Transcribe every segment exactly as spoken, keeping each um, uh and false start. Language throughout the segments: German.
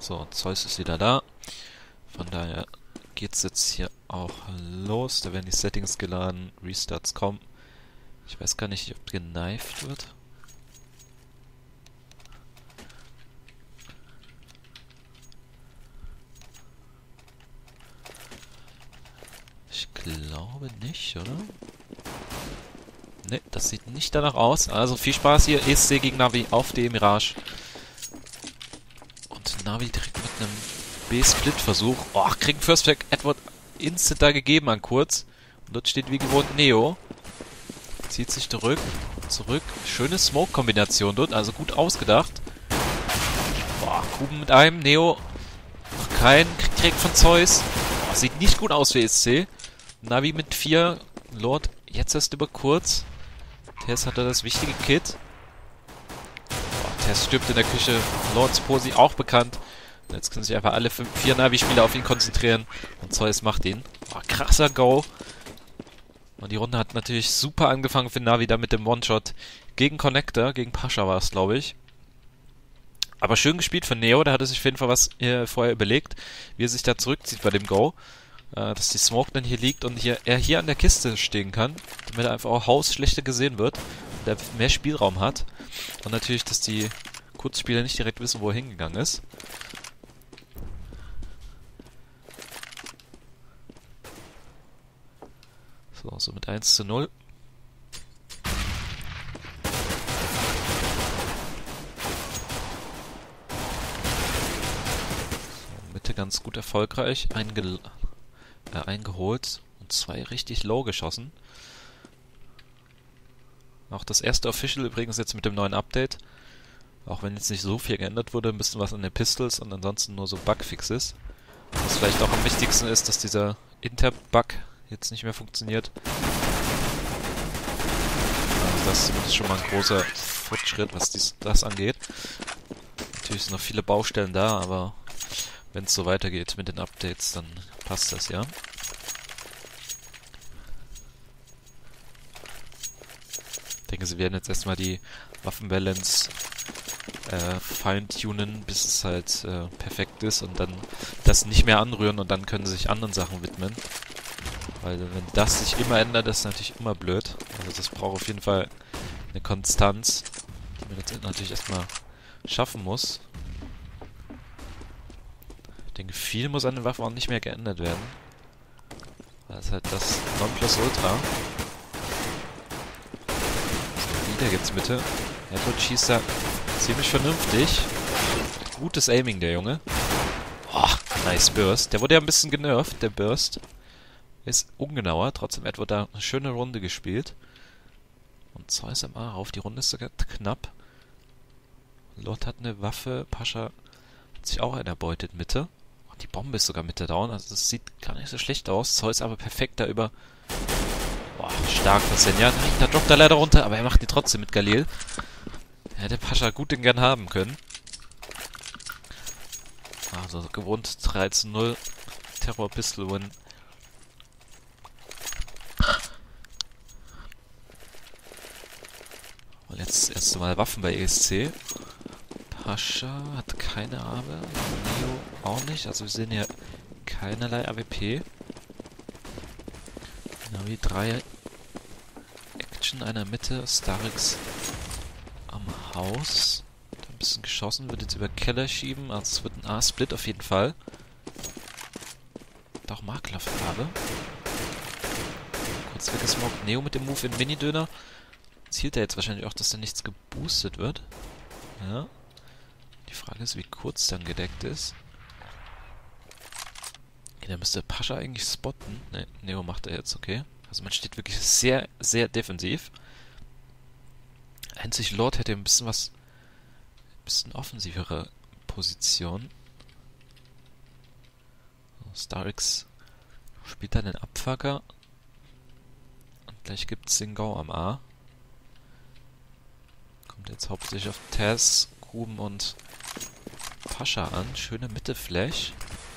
So, Zeus ist wieder da. Von daher geht's jetzt hier auch los. Da werden die Settings geladen, Restarts kommen. Ich weiß gar nicht, ob geneift wird. Ich glaube nicht, oder? Ne, das sieht nicht danach aus. Also viel Spaß hier. E S C gegen Navi auf dem Mirage. Und Navi direkt mit einem B-Split-Versuch. Oh, kriegt First Flag Edward instant da gegeben an kurz. Und dort steht wie gewohnt Neo. Zieht sich zurück. Zurück. Schöne Smoke-Kombination dort. Also gut ausgedacht. Boah, Kuben mit einem. Neo. Noch keinen. Kriegt direkt von Zeus. Boah, sieht nicht gut aus für E S C. Navi mit vier. Lord jetzt erst über kurz. Tess hatte das wichtige Kit. Boah, Tess stirbt in der Küche. Lords Posi auch bekannt. Und jetzt können sich einfach alle fünf, vier Navi-Spieler auf ihn konzentrieren. Und Zeus macht ihn. Boah, krasser Go. Und die Runde hat natürlich super angefangen für Navi da mit dem One-Shot gegen Connector. Gegen Pascha war es, glaube ich. Aber schön gespielt von Neo. Der hatte sich auf jeden Fall was äh, vorher überlegt, wie er sich da zurückzieht bei dem Go. Äh, dass die Smoke dann hier liegt und hier, er hier an der Kiste stehen kann, damit er einfach auch Haus schlechter gesehen wird, der mehr Spielraum hat. Und natürlich, dass die Kurzspieler nicht direkt wissen, wo er hingegangen ist. So, so mit eins zu null. So, Mitte ganz gut erfolgreich. Einge äh, eingeholt und zwei richtig low geschossen. Auch das erste Official übrigens jetzt mit dem neuen Update. Auch wenn jetzt nicht so viel geändert wurde, ein bisschen was an den Pistols und ansonsten nur so Bugfixes. Was vielleicht auch am wichtigsten ist, dass dieser Inter-Bug jetzt nicht mehr funktioniert. Also das ist zumindest schon mal ein großer Fortschritt, was dies, das angeht. Natürlich sind noch viele Baustellen da, aber wenn es so weitergeht mit den Updates, dann passt das, ja. Ich denke, sie werden jetzt erstmal die Waffenbalance äh, feintunen, bis es halt äh, perfekt ist und dann das nicht mehr anrühren und dann können sie sich anderen Sachen widmen. Weil wenn das sich immer ändert, ist natürlich immer blöd. Also das braucht auf jeden Fall eine Konstanz, die man jetzt natürlich erstmal schaffen muss. Ich denke, viel muss an den Waffen auch nicht mehr geändert werden. Weil es halt das Nonplusultra. So, wieder geht's Mitte. Edward schießt da ziemlich vernünftig. Gutes Aiming, der Junge. Oh, nice Burst. Der wurde ja ein bisschen genervt, der Burst. Ist ungenauer, trotzdem Edward da eine schöne Runde gespielt. Und Zeus M A auf, die Runde ist sogar knapp. Lord hat eine Waffe, Pascha hat sich auch erbeutet Mitte. Und die Bombe ist sogar Mitte down, also das sieht gar nicht so schlecht aus. Zeus aber perfekt da über... Boah, stark von Senja. Da droppt er leider runter, aber er macht die trotzdem mit Galil. Er hätte Pascha gut den gern haben können. Also gewohnt drei zu null. Terror Pistol Win. Und jetzt das erste Mal Waffen bei E S C. Pascha hat keine A W P. Neo auch nicht. Also wir sehen hier keinerlei A W P. Navi drei Action, einer Mitte. Starix am Haus. Da ein bisschen geschossen. Wird jetzt über Keller schieben. Also es wird ein A-Split auf jeden Fall. Doch Maklerfarbe. Kurz weggesmoked. Neo mit dem Move in Mini-Döner. Zielt er jetzt wahrscheinlich auch, dass da nichts geboostet wird. Ja. Die Frage ist, wie kurz dann gedeckt ist. Okay, da müsste Pascha eigentlich spotten. Ne, Neo macht er jetzt, okay. Also man steht wirklich sehr, sehr defensiv. Einzig Lord hätte ein bisschen was... Ein bisschen offensivere Position. So, Starix spielt dann den Abfucker. Und gleich gibt es den Go am A. Kommt jetzt hauptsächlich auf Tess, Gruben und Pascha an. Schöne Mitte-Flash.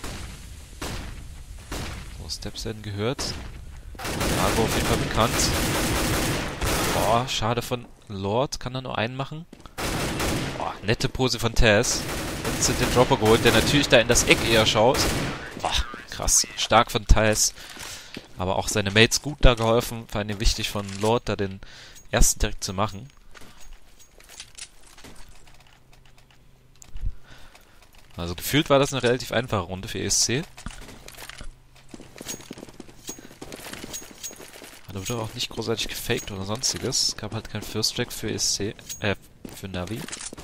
So, Steps werden gehört. Argo auf jeden Fall bekannt. Boah, schade von Lord. Kann er nur einen machen? Boah, nette Pose von Tess. instant den Dropper geholt, der natürlich da in das Eck eher schaut. Boah, krass. Stark von Thais. Aber auch seine Mates gut da geholfen. Vor allem wichtig von Lord, da den ersten direkt zu machen. Also gefühlt war das eine relativ einfache Runde für E S C. Da wurde auch nicht großartig gefaked oder sonstiges. Es gab halt kein First Track für E S C, äh, für Navi.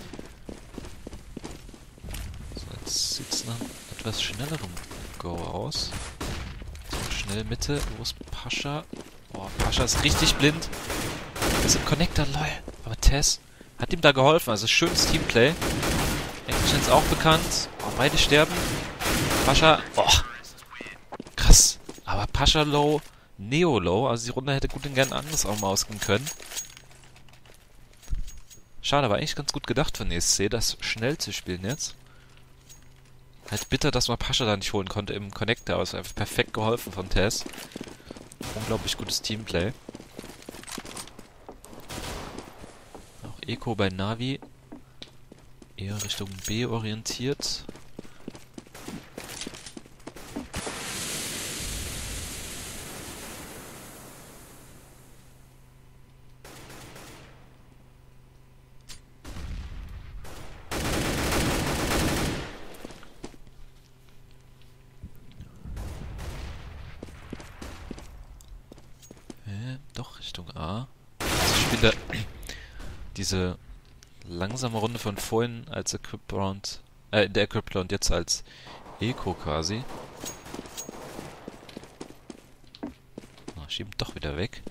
So, jetzt sieht es nach einem etwas schnellerem Go aus. So, schnell Mitte. Wo ist Pascha? Boah, Pascha ist richtig blind. Ist im Connector, lol. Aber Tess hat ihm da geholfen. Also schönes Teamplay. Action ist auch bekannt. Oh, beide sterben. Pascha, oh, krass. Aber Pascha low, Neo low. Also die Runde hätte gut und gern anders auch mal ausgehen können. Schade, aber eigentlich ganz gut gedacht von E S C, das schnell zu spielen jetzt. Halt bitter, dass man Pascha da nicht holen konnte im Connector, aber es war einfach perfekt geholfen von Tess. Unglaublich gutes Teamplay. Auch Eco bei Navi. Eher Richtung B orientiert. Äh, doch, Richtung A. Also ich spiele diese langsame Runde von vorhin als Equip Round, äh, in der Equip Round jetzt als Eco quasi. Oh, schieben doch wieder weg.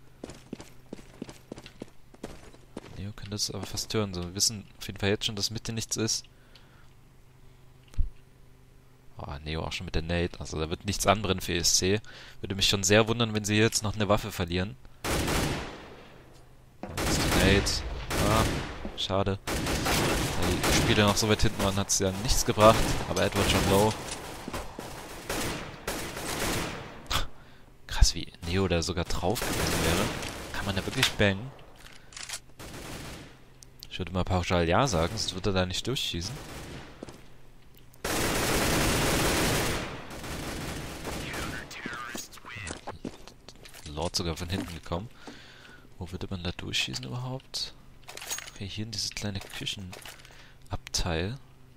Neo könnte es aber fast hören, so wir wissen auf jeden Fall jetzt schon, dass Mitte nichts ist. Oh, Neo auch schon mit der Nade, also da wird nichts anbrennen für E S C. Würde mich schon sehr wundern, wenn sie jetzt noch eine Waffe verlieren. Jetzt die Nade. Ah. Schade. Die Spiele noch so weit hinten waren, hat es ja nichts gebracht. Aber Edward schon low. Krass, wie Neo da sogar drauf gewesen wäre. Kann man da wirklich bangen? Ich würde mal pauschal ja sagen, sonst wird er da nicht durchschießen. Lord sogar von hinten gekommen. Wo würde man da durchschießen überhaupt? Okay, hier in dieses kleine Küchenabteil.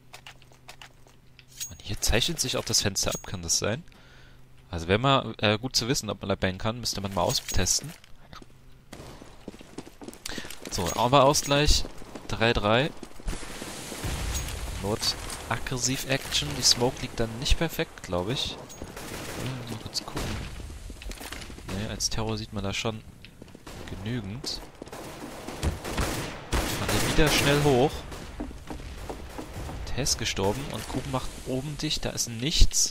Und hier zeichnet sich auch das Fenster ab, kann das sein? Also wäre mal äh, gut zu wissen, ob man da bangen kann, müsste man mal austesten. So, aber Ausgleich. drei drei. Lord aggressiv Action. Die Smoke liegt dann nicht perfekt, glaube ich. Mal kurz gucken. Ne, als Terror sieht man da schon genügend. Wieder schnell hoch. Tess gestorben und Kuben macht oben dicht. Da ist nichts.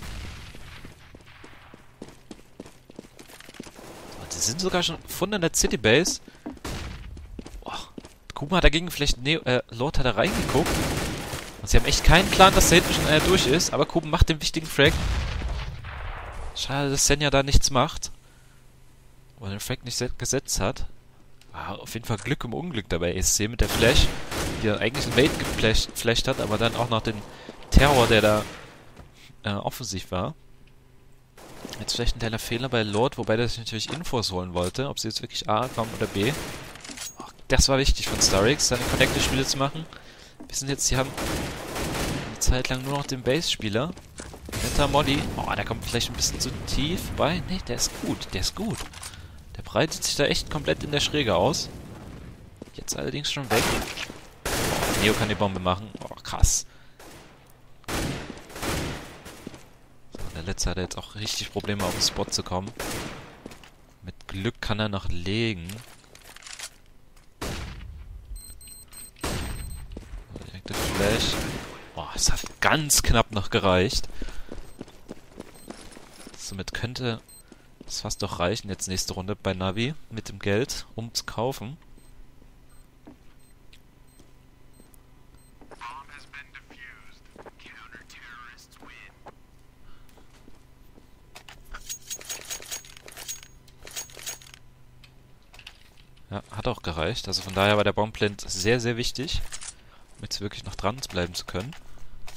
Und sie sind sogar schon von der City Base. Oh, Kuben hat dagegen vielleicht Neo, äh, Lord hat da reingeguckt. Und sie haben echt keinen Plan, dass da hinten schon einer durch ist. Aber Kuben macht den wichtigen Frag. Schade, dass Senja da nichts macht. Weil er den Frag nicht gesetzt hat. Ah, auf jeden Fall Glück im Unglück dabei, E S C mit der Flash, die dann eigentlich ein Mate geflasht hat, aber dann auch noch den Terror, der da äh, offensiv war. Jetzt vielleicht ein kleiner Fehler bei Lord, wobei der sich natürlich Infos holen wollte, ob sie jetzt wirklich A kommen oder B. Oh, das war wichtig von Starix, seine Connector-Spiele zu machen. Wir sind jetzt, sie haben eine Zeit lang nur noch den Base-Spieler. Netter Molly. Oh, der kommt vielleicht ein bisschen zu tief, wobei, nee, der ist gut, der ist gut. Der breitet sich da echt komplett in der Schräge aus. Jetzt allerdings schon weg. Oh, Neo kann die Bombe machen. Oh, krass. So, der Letzte hat jetzt auch richtig Probleme, auf den Spot zu kommen. Mit Glück kann er noch legen. So, direkte Flash. Oh, es hat ganz knapp noch gereicht. Somit könnte das fast doch reichen jetzt nächste Runde bei Navi mit dem Geld, um zu kaufen. Ja, hat auch gereicht. Also von daher war der Bombenplant sehr, sehr wichtig, um jetzt wirklich noch dran bleiben zu können.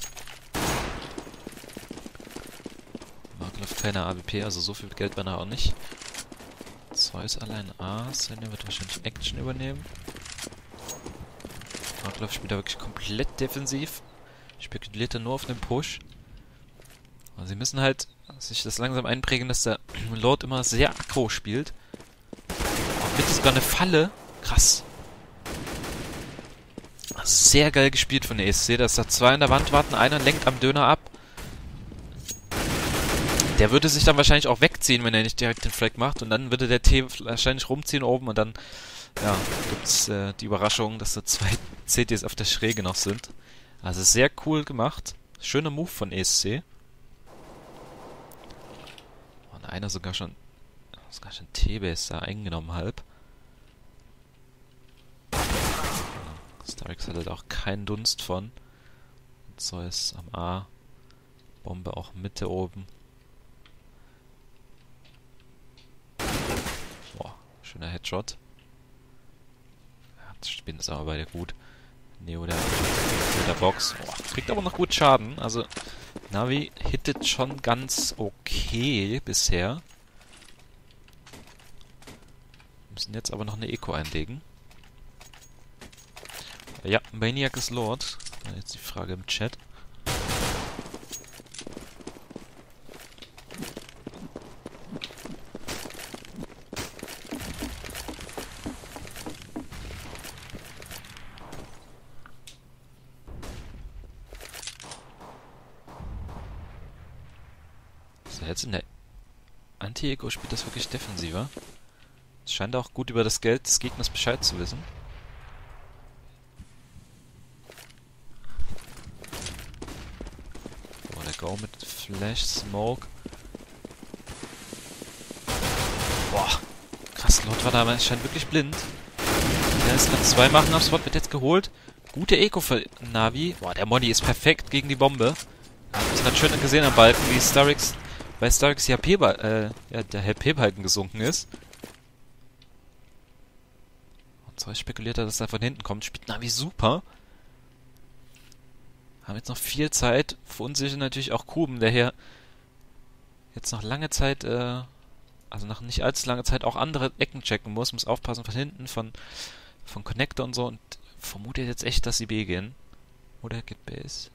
auf keine A W P, also so viel Geld war da auch nicht. Zeus allein A, Senja wird wahrscheinlich Action übernehmen. Markloff spielt da wirklich komplett defensiv. Spekuliert er nur auf den Push. Also sie müssen halt sich das langsam einprägen, dass der Lord immer sehr aggro spielt. Oh, mit sogar eine Falle. Krass. Sehr geil gespielt von der E S C, dass da zwei an der Wand warten, einer lenkt am Döner ab. Der würde sich dann wahrscheinlich auch wegziehen, wenn er nicht direkt den Frag macht. Und dann würde der T wahrscheinlich rumziehen oben und dann ja, gibt es äh, die Überraschung, dass da zwei C Ts auf der Schräge noch sind. Also sehr cool gemacht. Schöner Move von E S C. Und einer sogar schon sogar schon T-Base da eingenommen halb. Starix hat halt auch keinen Dunst von. Zeus am A. Bombe auch Mitte oben. Boah, schöner Headshot. Ja, das Spielen ist aber beide gut. Neo der mit der Box. Boah, kriegt aber noch gut Schaden. Also Navi hittet schon ganz okay bisher. Müssen jetzt aber noch eine Eco einlegen. Ja, Maniac ist Lord. Jetzt die Frage im Chat. So, jetzt in der Anti-Eco spielt das wirklich defensiver. Es scheint auch gut über das Geld des Gegners Bescheid zu wissen. Go mit Flash, Smoke. Boah, krass, Lord war da, aber er scheint wirklich blind. Der ist kann zwei machen, aufs Spot wird jetzt geholt. Gute Eco für Navi. Boah, der Modi ist perfekt gegen die Bombe. Ich habe es gerade schön gesehen am Balken, wie Starix bei Starix die H P äh, ja, der H P-Balken gesunken ist. Und so spekuliert er, dass er von hinten kommt. Spielt Navi super. Haben jetzt noch viel Zeit. Verunsichern natürlich auch Kuben, der hier jetzt noch lange Zeit, äh, also nach nicht allzu langer Zeit auch andere Ecken checken muss. Muss aufpassen von hinten, von, von Connector und so. Und vermutet jetzt echt, dass sie B gehen. Oder geht Base?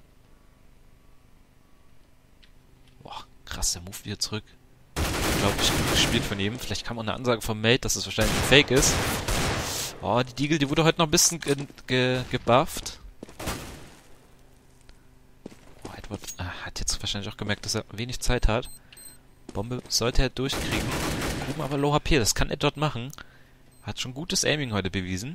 Boah, krass, der Move wieder zurück. Unglaublich gut gespielt von ihm. Vielleicht kam auch eine Ansage vom Mate, dass es wahrscheinlich ein Fake ist. Oh, die Deagle, die wurde heute noch ein bisschen ge ge gebufft. Ah, hat jetzt wahrscheinlich auch gemerkt, dass er wenig Zeit hat. Bombe sollte er durchkriegen. Kuben aber Low H P, das kann er dort machen. Hat schon gutes Aiming heute bewiesen.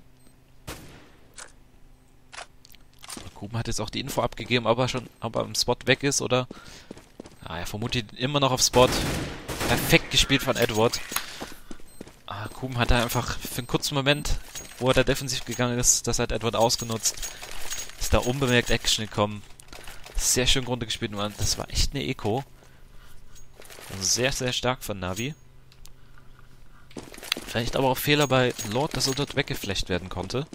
Kuben hat jetzt auch die Info abgegeben, ob er schon ob er im Spot weg ist oder... Ah, er vermutet immer noch auf Spot. Perfekt gespielt von Edward. Ah, Kuben hat da einfach für einen kurzen Moment, wo er da defensiv gegangen ist, das hat Edward ausgenutzt. Ist da unbemerkt Action gekommen. Sehr schön Runde gespielt, nur das war echt eine Eco. Also sehr, sehr stark von Navi. Vielleicht aber auch Fehler bei Lord, dass er dort weggeflecht werden konnte.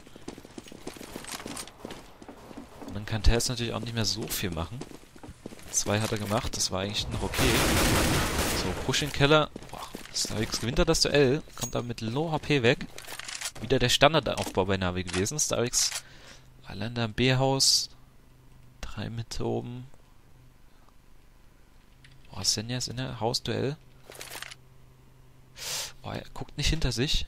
Und dann kann Tess natürlich auch nicht mehr so viel machen. Zwei hat er gemacht, das war eigentlich noch okay. So, Push in Keller. Boah, Starix gewinnt er das Duell, kommt aber mit Low H P weg. Wieder der Standardaufbau bei Navi gewesen. Starix allein da im B-Haus. Drei Mitte oben. Oh, Senja ist in der Hausduell. Oh, er guckt nicht hinter sich.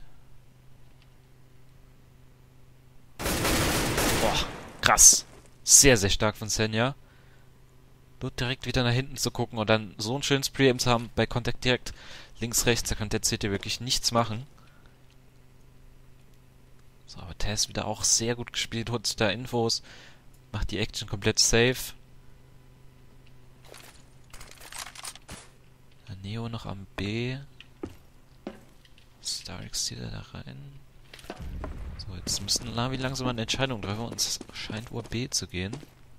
Boah, krass. Sehr, sehr stark von Senja. Nur direkt wieder nach hinten zu gucken und dann so einen schönen Pre-Aim zu haben bei Kontakt direkt links, rechts. Da kann der C T wirklich nichts machen. So, aber Tess wieder auch sehr gut gespielt. Holt sich da Infos. Macht die Action komplett safe. Neo noch am B. Starix zieht er da rein. So, jetzt müssten Navi langsam eine Entscheidung treffen und es scheint Uhr B zu gehen.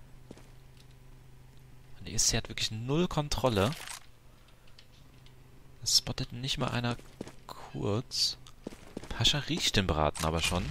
Und E S C hat wirklich null Kontrolle. Es spottet nicht mal einer kurz. Pascha riecht den Braten aber schon.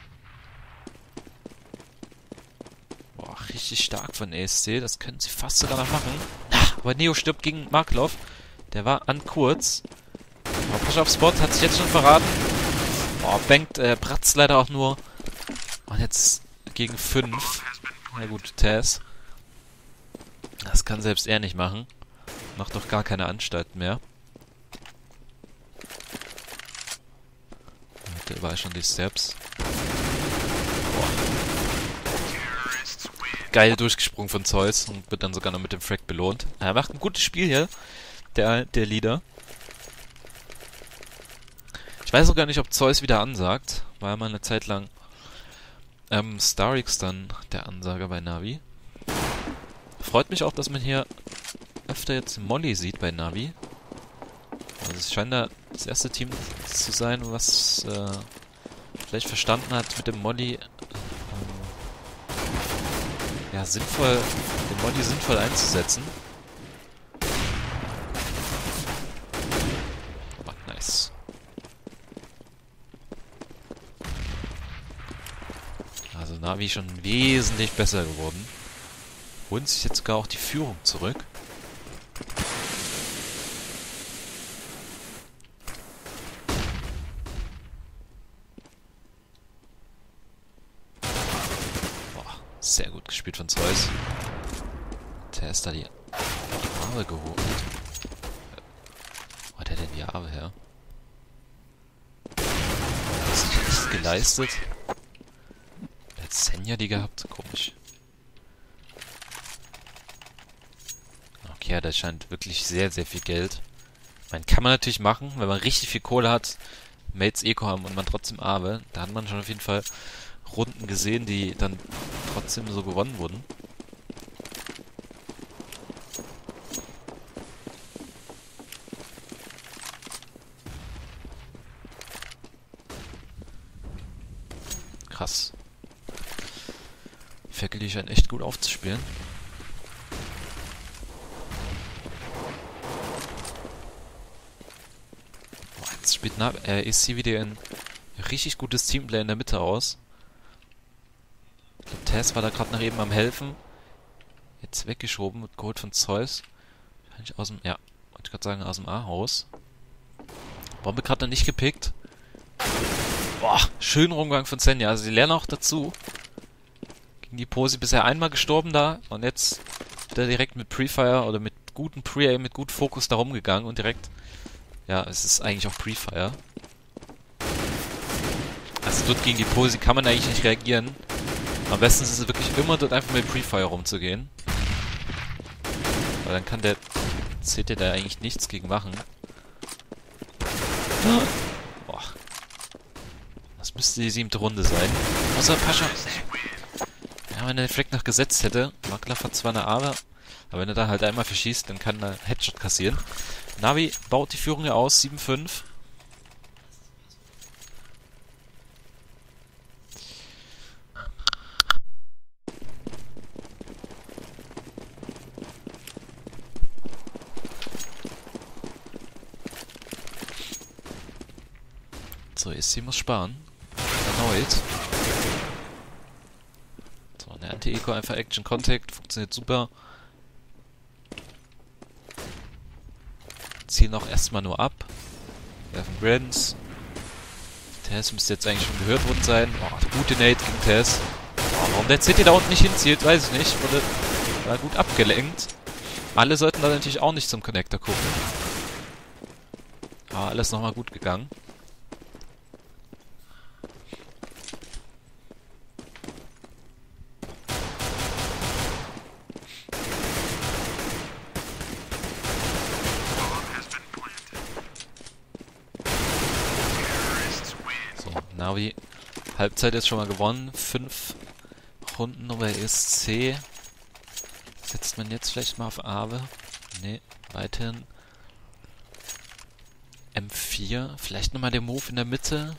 Boah, richtig stark von E S C. Das können sie fast sogar noch machen. Ah, aber Neo stirbt gegen Markloff. Der war an kurz. Aber Pascha auf Spot hat sich jetzt schon verraten. Oh, bangt, äh, Bratz leider auch nur. Und jetzt gegen fünf. Na gut, Taz. Das kann selbst er nicht machen. Macht doch gar keine Anstalten mehr. Hat er überall schon die Steps. Boah. Geil durchgesprungen von Zeus und wird dann sogar noch mit dem Frag belohnt. Er macht ein gutes Spiel hier, der, der Leader. Ich weiß auch gar nicht, ob Zeus wieder ansagt. War ja mal eine Zeit lang ähm, Starix dann der Ansager bei Navi. Freut mich auch, dass man hier öfter jetzt Molly sieht bei Navi. Also es scheint da das erste Team zu sein, was äh, vielleicht verstanden hat, mit dem Molly ähm, ja, sinnvoll, den Molly sinnvoll einzusetzen. Oh, nice. Also Navi schon wesentlich besser geworden. Holen sich jetzt sogar auch die Führung zurück. Boah, sehr gut gespielt von Zeus. Der ist da die Arme geholt. Wo hat er denn die Arme her? Hat das nicht echt geleistet? Hat Senja die gehabt? Komisch. Ja, das scheint wirklich sehr, sehr viel Geld. Man kann man natürlich machen, wenn man richtig viel Kohle hat, Mates Eco haben und man trotzdem Awe. Da hat man schon auf jeden Fall Runden gesehen, die dann trotzdem so gewonnen wurden. Krass. Faculty scheint echt gut aufzuspielen. Spielt äh, E C wieder ein richtig gutes Teamplay in der Mitte aus. Ich glaube, Taz war da gerade nach eben am Helfen. Jetzt weggeschoben, wird geholt von Zeus. Wahrscheinlich aus dem, ja, wollte ich gerade sagen, aus dem A-Haus. Bombe gerade noch nicht gepickt. Boah, schönen Rumgang von Senja. Also sie lernen auch dazu. Gegen die Posi bisher einmal gestorben da und jetzt wird er direkt mit Pre-Fire oder mit gutem Pre-Aim, mit gutem Fokus da rumgegangen und direkt. Ja, es ist eigentlich auch Pre-Fire. Also dort gegen die Posi kann man eigentlich nicht reagieren. Am besten ist es wirklich immer dort einfach mit Pre-Fire rumzugehen. Weil dann kann der C T da eigentlich nichts gegen machen. Boah. Das müsste die siebte Runde sein. Außer Pascha. Ja, wenn er den Fleck noch gesetzt hätte. Maklaf hat zwar eine Arme, aber wenn er da halt einmal verschießt, dann kann er Headshot kassieren. Navi baut die Führung ja aus, sieben fünf. So, E C muss sparen. Erneut. So, eine Anti-Eco, einfach Action Contact, funktioniert super. Zielen auch erstmal nur ab. Werfen Grants. Taz müsste jetzt eigentlich schon gehört worden sein. Oh, gute Nate gegen Taz. Oh, warum der C T da unten nicht hinzielt, weiß ich nicht. Wurde war gut abgelenkt. Alle sollten da natürlich auch nicht zum Connector gucken. Aber alles nochmal gut gegangen. Navi, Halbzeit ist schon mal gewonnen. Fünf Runden nur bei E S C. Setzt man jetzt vielleicht mal auf Awe? Ne, weiterhin. M vier. Vielleicht nochmal der Move in der Mitte.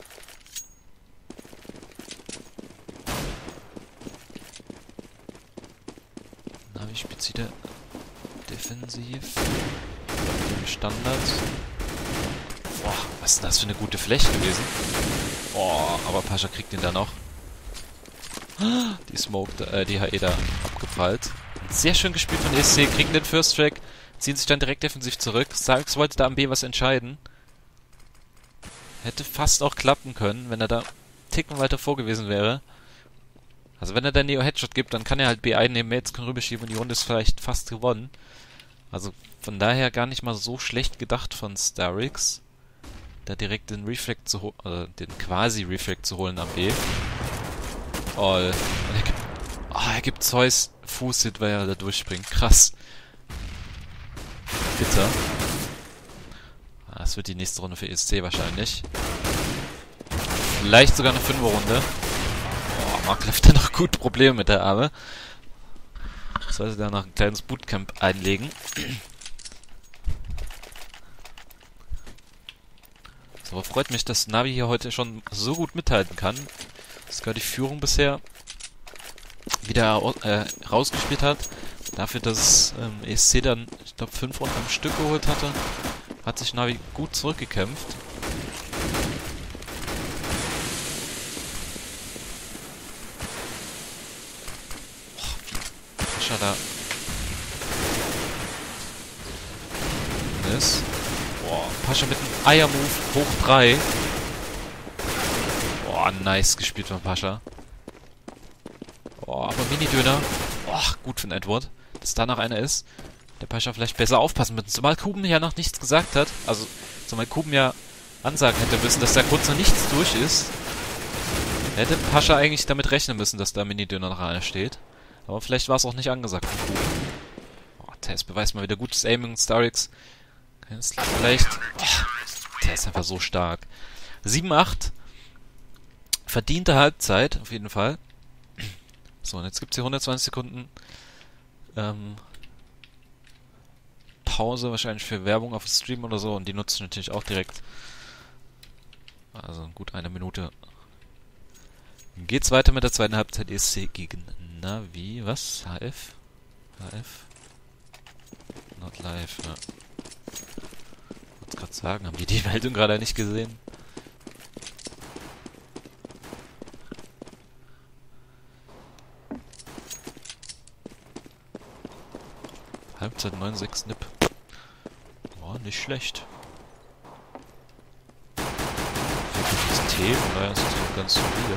Navi spielt wieder defensiv. Mit dem Standard. Boah, was ist denn das für eine gute Fläche gewesen? Oh, aber Pascha kriegt ihn da noch. Die Smoke, äh, die H E da abgeprallt. Sehr schön gespielt von E S C, kriegen den First Track. ziehen sich dann direkt defensiv zurück. Starix wollte da am B was entscheiden. Hätte fast auch klappen können, wenn er da einen Ticken weiter vor gewesen wäre. Also wenn er dann Neo Headshot gibt, dann kann er halt B einnehmen, Mates kann rüberschieben und die Runde ist vielleicht fast gewonnen. Also von daher gar nicht mal so schlecht gedacht von Starix, da direkt den Reflect zu holen, äh, den quasi Reflect zu holen am B. Oh, und er gibt, oh, er gibt Zeus Fußhit, weil er da durchspringt. Krass. Bitter. Ah, das wird die nächste Runde für E S C wahrscheinlich. Vielleicht sogar eine Fünfer-Runde. Oh, Mark läuft da noch gut Probleme mit der Arme. Sollte da noch ein kleines Bootcamp einlegen. So, aber freut mich, dass Navi hier heute schon so gut mithalten kann. Sogar die Führung bisher wieder äh, rausgespielt hat. Dafür, dass ähm, E S C dann, ich glaube, fünf Runden am Stück geholt hatte, hat sich Navi gut zurückgekämpft. Pascha da ist. Boah, Pascha mit einem Eiermove hoch drei. Boah, nice gespielt von Pascha. Boah, aber Mini-Döner. Boah, gut für den Edward, dass da noch einer ist. Der Pascha vielleicht besser aufpassen müssen. Zumal Kuben ja noch nichts gesagt hat. Also, zumal Kuben ja ansagen hätte müssen, dass da kurz noch nichts durch ist. Hätte Pascha eigentlich damit rechnen müssen, dass da Mini-Döner noch einer steht. Aber vielleicht war es auch nicht angesagt von Kuben. Oh, Tess beweist mal wieder gutes Aiming. Starix kann es vielleicht... Oh, der ist einfach so stark. sieben acht. Verdiente Halbzeit, auf jeden Fall. So, und jetzt gibt es hier hundertzwanzig Sekunden ähm, Pause, wahrscheinlich für Werbung auf dem Stream oder so. Und die nutze ich natürlich auch direkt. Also gut eine Minute. Geht's weiter mit der zweiten Halbzeit. E S C gegen Navi. Was? H F? H F? Not live, ja. Ich wollte gerade sagen, haben die die Meldung gerade nicht gesehen? Halbzeit neun sechs Nip. Oh, nicht schlecht. Wirkliches T, von daher ist es so ganz solide.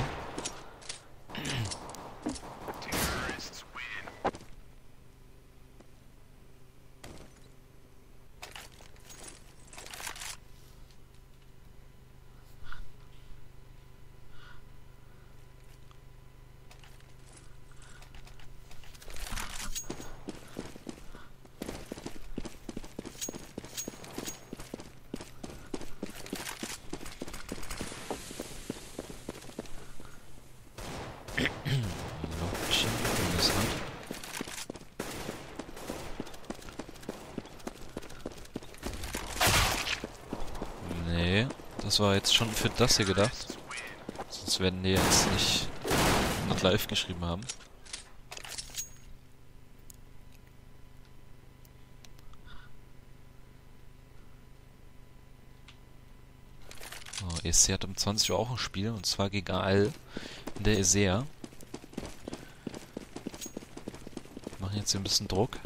Nee, das war jetzt schon für das hier gedacht. Sonst werden die jetzt nicht not live geschrieben haben. So, E S C hat um zwanzig Uhr auch ein Spiel, und zwar gegen A L in der ESEA. Machen jetzt hier ein bisschen Druck.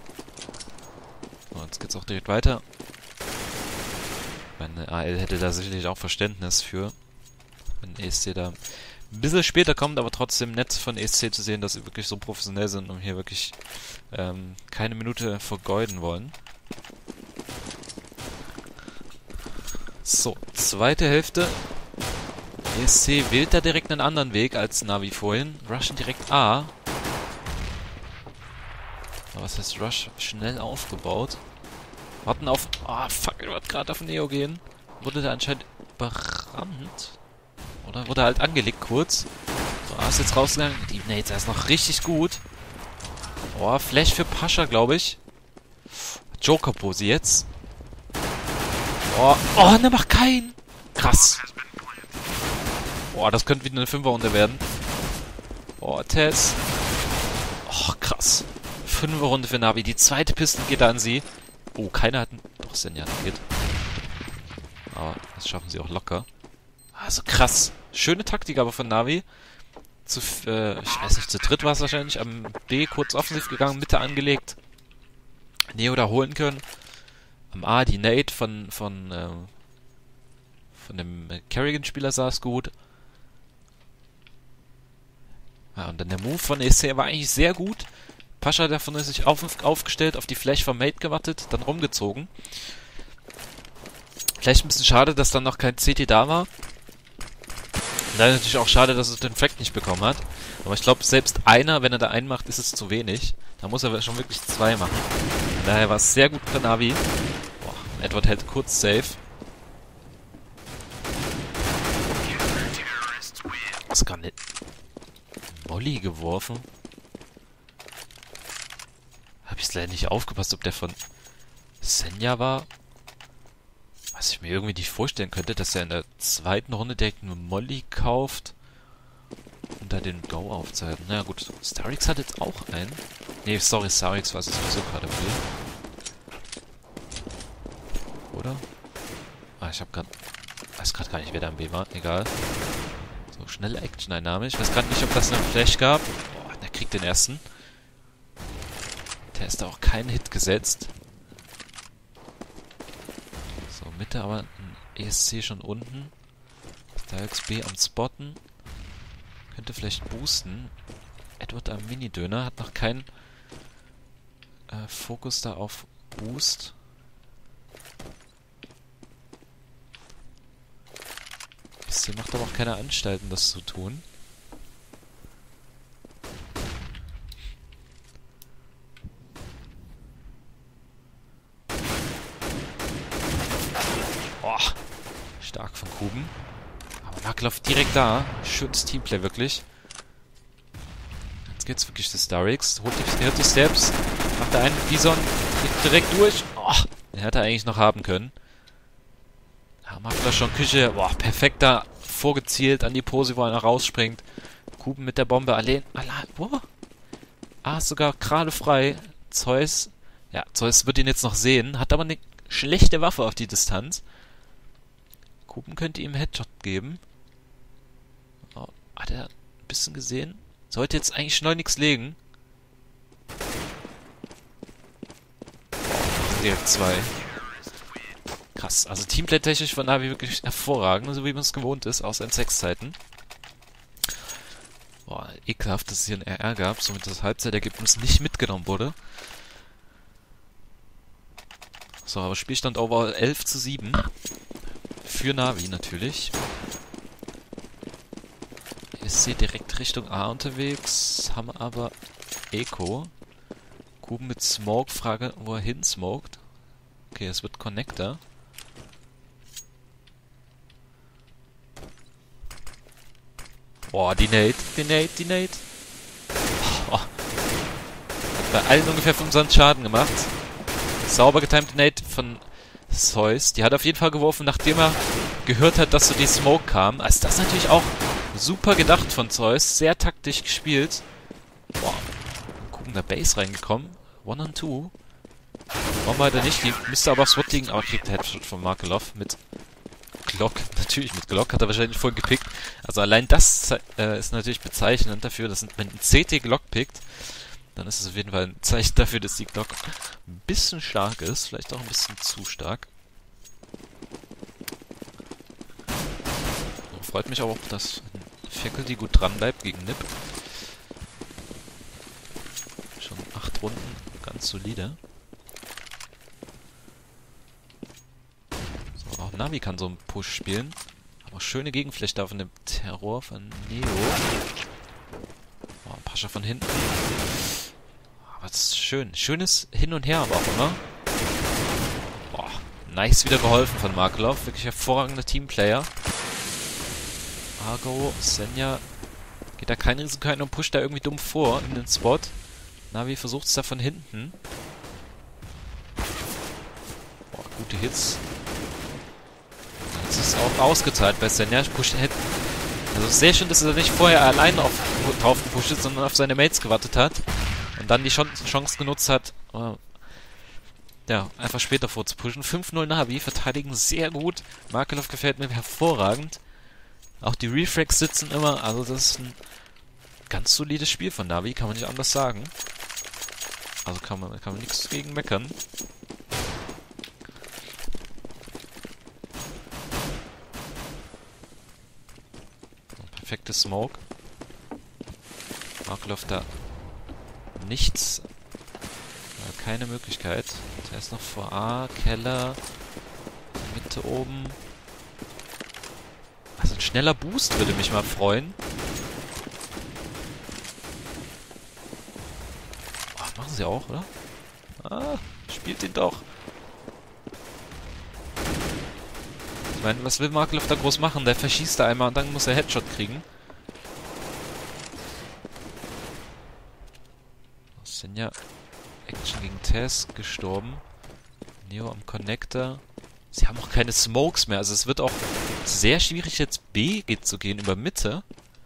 So, jetzt geht's auch direkt weiter. Meine A L hätte da sicherlich auch Verständnis für, wenn E S C da ein bisschen später kommt, aber trotzdem nett von E S C zu sehen, dass sie wirklich so professionell sind und hier wirklich ähm, keine Minute vergeuden wollen. So, zweite Hälfte. E S C wählt da direkt einen anderen Weg als Navi vorhin. Rushen direkt A. Aber was heißt Rush? Schnell aufgebaut. Warten auf... Ah, oh, fuck, ich wollte gerade auf Neo gehen. Wurde der anscheinend überrannt? Oder wurde halt angelegt kurz. So, A ist jetzt rausgegangen. Die Nate ist noch richtig gut. Oh, Flash für Pascha, glaube ich. Joker-Pose jetzt. Oh, oh, ne, mach keinen. Krass. Oh, das könnte wieder eine Fünfer-Runde werden. Oh, Tess. Oh, krass. Fünfer-Runde für Navi. Die zweite Piste geht an sie. Oh, keiner hat... Doch, Senja geht. Aber das schaffen sie auch locker. Also krass. Schöne Taktik aber von Navi. Zu, äh, ich weiß nicht, zu dritt war es wahrscheinlich. Am B kurz offensiv gegangen, Mitte angelegt. Neo da holen können. Am A die Nade von, von, äh, von dem Kerrigan-Spieler saß gut. Ja, und dann der Move von E C war eigentlich sehr gut. Pascha davon ist sich auf, aufgestellt, auf die Flash vom Mate gewartet, dann rumgezogen. Vielleicht ein bisschen schade, dass dann noch kein C T da war. Und dann natürlich auch schade, dass er den Frag nicht bekommen hat. Aber ich glaube, selbst einer, wenn er da einen macht, ist es zu wenig. Da muss er schon wirklich zwei machen. Von daher war es sehr gut für Navi. Boah, Edward hält kurz safe. Was gar nicht. Molly geworfen. Hab ich leider nicht aufgepasst, ob der von Senja war. Was ich mir irgendwie nicht vorstellen könnte, dass er in der zweiten Runde direkt eine Molly kauft und da den Go aufzeigen. Na gut, Starix hat jetzt auch einen. Ne, sorry, Starix war es sowieso gerade will. Oder? Ah, ich hab grad... weiß gerade gar nicht, wer da am B war. Egal. So, schnelle Action-Einnahme. Ich weiß gerade nicht, ob das einen Flash gab. Boah, der kriegt den ersten. Der ist da auch keinen Hit gesetzt. So, Mitte aber ein E S C schon unten. Starix B am Spotten. Könnte vielleicht boosten. Edward am Mini-Döner. Hat noch keinen äh, Fokus da auf Boost. E S C macht aber auch keine Anstalten, das zu tun. Stark von Kuben. Aber Markelov direkt da. Schönes Teamplay, wirklich. Jetzt geht's wirklich zu Starix. Holt die, hört die Steps. Macht da einen Bison. Geht direkt durch. Oh, den hätte er eigentlich noch haben können. Ja, Markelov schon Küche. Boah, perfekt da vorgezielt an die Pose, wo einer rausspringt. Kuben mit der Bombe. Allein. Allein. Boah. Ah, ist sogar gerade frei. Zeus. Ja, Zeus wird ihn jetzt noch sehen. Hat aber eine schlechte Waffe auf die Distanz. Kuben könnte ihm Headshot geben. Oh, hat er ein bisschen gesehen? Sollte jetzt eigentlich schleunigst legen. Direkt zwei. Krass. Also Teamplay-technisch von Navi wirklich hervorragend, so wie man es gewohnt ist, aus seinen Sexzeiten. Boah, ekelhaft, dass es hier ein R R gab, somit das Halbzeitergebnis nicht mitgenommen wurde. So, aber Spielstand overall elf zu sieben. Für Navi natürlich. Ist hier direkt Richtung A unterwegs. Haben aber Eco. Kuben mit Smoke. Frage, wo er hin smoked. Okay, es wird Connector. Boah, die Nade. Die Nade, die Nade. Oh. Hat bei allen ungefähr fünfundzwanzig Schaden gemacht. Sauber getimte Nade von Zeus. Die hat auf jeden Fall geworfen, nachdem er gehört hat, dass so die Smoke kam. Also das ist natürlich auch super gedacht von Zeus. Sehr taktisch gespielt. Boah. Gucken, da Base reingekommen. One on two. Warum hat er nicht? Die müsste aber aufs Swat liegen. Aber kriegt der Headshot von Markelov mit Glock. Natürlich mit Glock. Hat er wahrscheinlich voll gepickt. Also allein das äh, ist natürlich bezeichnend dafür, dass wenn ein C T Glock pickt, dann ist es auf jeden Fall ein Zeichen dafür, dass die Glock ein bisschen stark ist. Vielleicht auch ein bisschen zu stark. So, freut mich aber auch, dass Faculty gut dran bleibt gegen Nip. Schon acht Runden, ganz solide. So, auch Navi kann so einen Push spielen. Aber schöne Gegenfläche da von dem Terror von Neo. Oh, Pascha von hinten. Aber das ist schön. Schönes Hin und Her aber auch immer. Boah, nice wieder geholfen von Markelov. Wirklich hervorragender Teamplayer. Argo, Senja. Geht da kein Risiko ein und pusht da irgendwie dumm vor in den Spot. Navi versucht es da von hinten. Boah, gute Hits. Jetzt ist es auch ausgezahlt bei Senja. Pusht, also sehr schön, dass er nicht vorher allein auf, drauf gepusht ist, sondern auf seine Mates gewartet hat. Und dann die Chance genutzt hat, äh, ja, einfach später vorzupushen. fünf null Navi, verteidigen sehr gut. Markelov gefällt mir hervorragend. Auch die Refrags sitzen immer, also das ist ein ganz solides Spiel von Navi, kann man nicht anders sagen. Also kann man, kann man nichts gegen meckern. Perfekte Smoke. Markelov da nichts. Äh, keine Möglichkeit. Der ist noch vor A. Keller. Mitte oben. Also ein schneller Boost würde mich mal freuen. Oh, machen sie auch, oder? Ah, spielt ihn doch. Ich meine, was will Markelov da groß machen? Der verschießt da einmal und dann muss er Headshot kriegen. Senja, Action gegen Tess, gestorben. Neo am Connector. Sie haben auch keine Smokes mehr. Also es wird auch sehr schwierig jetzt B zu gehen über Mitte.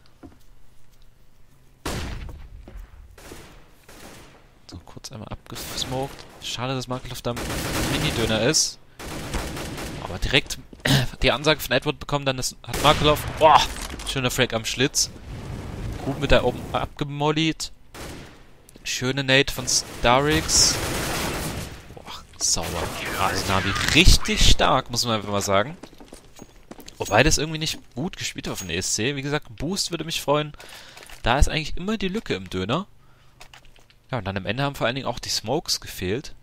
So, kurz einmal abgesmoked. Schade, dass Markelov da Mini-Döner ist. Aber direkt die Ansage von Edward bekommen, dann ist, hat Markelov... Boah! Schöner Frag am Schlitz. Gut mit da oben abgemollied. Schöne Nade von Starix. Boah, sauber. Also Navi richtig stark, muss man einfach mal sagen. Wobei das irgendwie nicht gut gespielt war von E S C. Wie gesagt, ein Boost würde mich freuen. Da ist eigentlich immer die Lücke im Döner. Ja, und dann am Ende haben vor allen Dingen auch die Smokes gefehlt.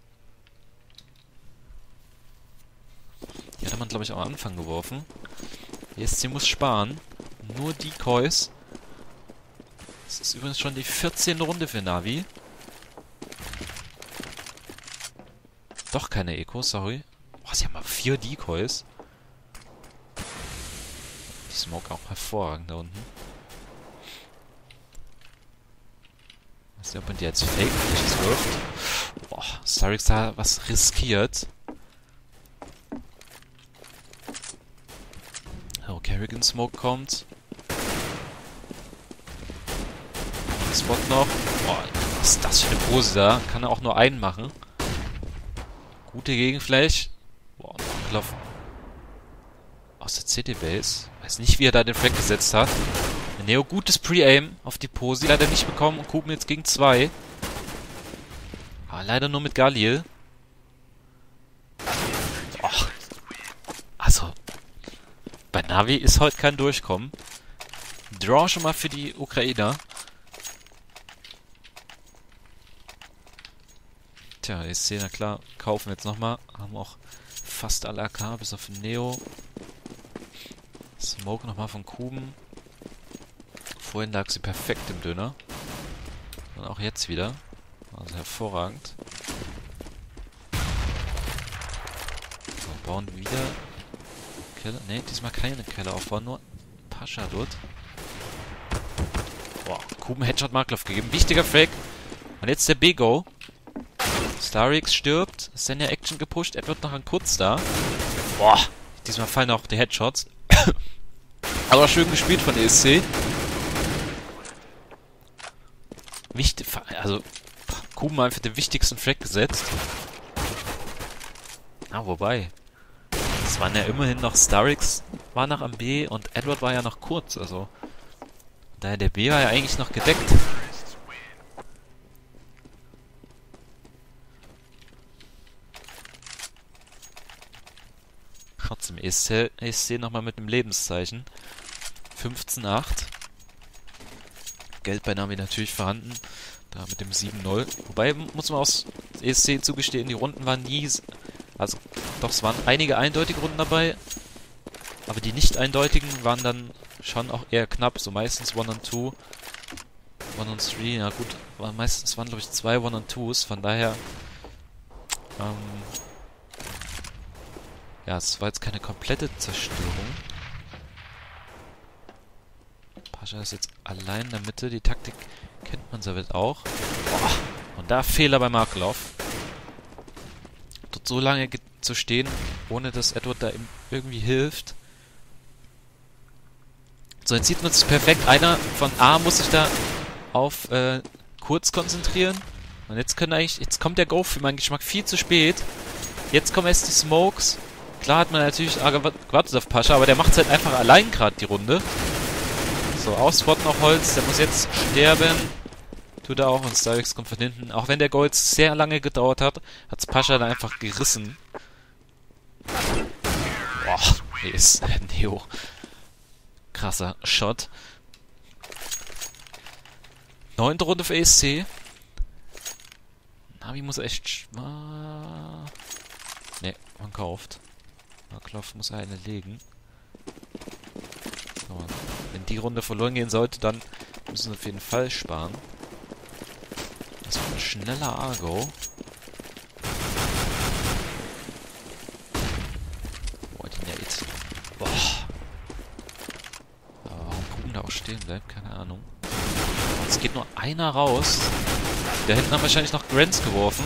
Die hatte man, glaube ich, auch am Anfang geworfen. E S C muss sparen. Nur Decoys. Das ist übrigens schon die vierzehnte Runde für Navi. Doch keine Eco, sorry. Boah, sie haben mal vier Decoys. Die Smoke auch hervorragend da unten. Ich weiß nicht, ob man die als Fake wirft. Boah, Starix da was riskiert. Oh, Kerrigan Smoke kommt. Spot noch. Boah, was ist das für eine Pose da? Kann er auch nur einen machen. Gute Gegenflash. Boah, Markelov aus der C T-Base. Weiß nicht, wie er da den Frag gesetzt hat. Neo, gutes Pre-Aim auf die Pose. Die leider nicht bekommen und Kuben jetzt gegen zwei. Aber leider nur mit Galil. Och. Also, bei Navi ist heute kein Durchkommen. Draw schon mal für die Ukrainer. Tja, E S C, na klar, kaufen wir jetzt nochmal. Haben auch fast alle A K, bis auf Neo. Smoke nochmal von Kuben. Vorhin lag sie perfekt im Döner. Und auch jetzt wieder. Also hervorragend. So, bauen wieder Keller. Ne, diesmal keine Keller aufbauen, nur Pascha dort. Boah, Kuben Headshot Markelov gegeben. Wichtiger Frag. Und jetzt der B-Go. Starix stirbt. Senja Action gepusht. Edward noch ein Kurz da. Boah, diesmal fallen auch die Headshots. Aber schön gespielt von E S C. Wichtig, also Kuben einfach den wichtigsten Frag gesetzt. Ah, wobei. Es waren ja immerhin noch Starix war noch am B und Edward war ja noch kurz, also daher der B war ja eigentlich noch gedeckt. Trotzdem E S C, E S C nochmal mit einem Lebenszeichen. fünfzehn acht. Geld bei Navi natürlich vorhanden. Da mit dem sieben null. Wobei, muss man aus E S C zugestehen, die Runden waren nie... Also, doch, es waren einige eindeutige Runden dabei. Aber die nicht eindeutigen waren dann schon auch eher knapp. So meistens one on two. one on three, na gut. War meistens waren, glaube ich, zwei one on twos. Von daher... Ähm, ja, es war jetzt keine komplette Zerstörung. Pascha ist jetzt allein in der Mitte. Die Taktik kennt man soweit auch. Boah. Und da Fehler bei Markelov. Dort so lange zu stehen, ohne dass Edward da ihm irgendwie hilft. So, jetzt sieht man es perfekt. Einer von A muss sich da auf äh, Kurz konzentrieren. Und jetzt können eigentlich, jetzt kommt der Go für meinen Geschmack viel zu spät. Jetzt kommen erst die Smokes. Klar hat man natürlich gewartet auf Pascha, aber der macht es halt einfach allein gerade die Runde. So, Ausspot noch Holz, der muss jetzt sterben. Tut er auch und Stylex kommt von hinten. Auch wenn der Gold sehr lange gedauert hat, hat's Pascha dann einfach gerissen. Boah, nee, ist äh, Neo. Krasser Shot. Neunte Runde für E S C. Navi muss echt... Ah, ne, man kauft. Markloff muss eine legen. So, wenn die Runde verloren gehen sollte, dann müssen wir auf jeden Fall sparen. Das war ein schneller Argo. Boah, die Nate. Boah. Aber warum Putin da auch stehen bleibt, keine Ahnung. Es geht nur einer raus. Da hinten haben wahrscheinlich noch Grants geworfen.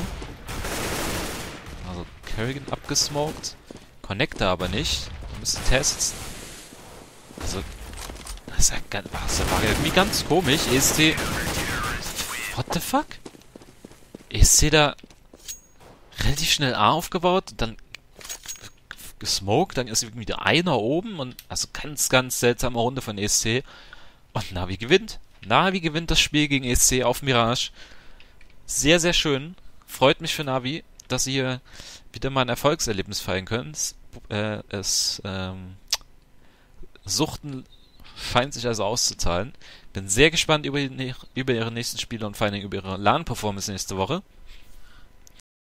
Also Kerrigan abgesmoked. Connector aber nicht. Da müsste Test. Also, das ist ja ganz, das war irgendwie ganz komisch. E S C. What the fuck? E S C da relativ schnell A aufgebaut, dann gesmoked, dann ist irgendwie der einer oben und also ganz, ganz seltsame Runde von E S C. Und Navi gewinnt. Navi gewinnt das Spiel gegen E S C auf Mirage. Sehr, sehr schön. Freut mich für Navi, dass sie hier wieder mal ein Erfolgserlebnis feiern können. Es, äh, es ähm, Suchten scheint sich also auszuzahlen. Bin sehr gespannt über, die, über ihre nächsten Spiele und vor allem über ihre LAN-Performance nächste Woche.